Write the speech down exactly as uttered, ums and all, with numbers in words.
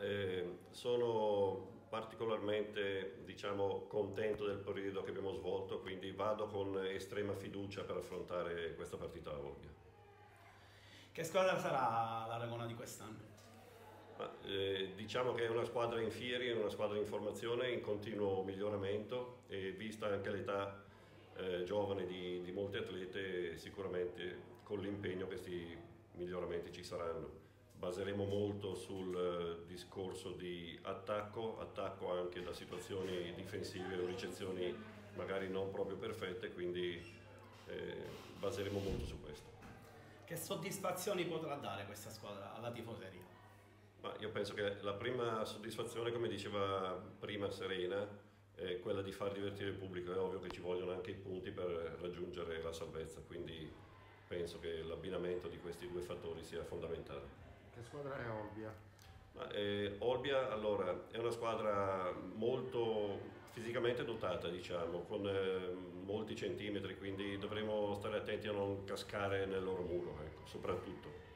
eh, sono particolarmente, diciamo, contento del periodo che abbiamo svolto, quindi vado con estrema fiducia per affrontare questa partita a Olbia. Che squadra sarà l'Aragona di quest'anno? Ma, eh, diciamo che è una squadra in fieri, è una squadra in formazione, in continuo miglioramento e vista anche l'età eh, giovane di, di molti atlete, sicuramente con l'impegno questi miglioramenti ci saranno. Baseremo molto sul eh, discorso di attacco, attacco anche da situazioni difensive o ricezioni magari non proprio perfette, quindi eh, baseremo molto su questo. Che soddisfazioni potrà dare questa squadra alla tifoseria? Ma io penso che la prima soddisfazione, come diceva prima Serena, è quella di far divertire il pubblico. È ovvio che ci vogliono anche i punti per raggiungere la salvezza, quindi penso che l'abbinamento di questi due fattori sia fondamentale. Che squadra è Olbia? Ma, eh, Olbia allora, è una squadra molto fisicamente dotata, diciamo, con eh, molti centimetri, quindi dovremo stare attenti a non cascare nel loro muro, ecco, soprattutto.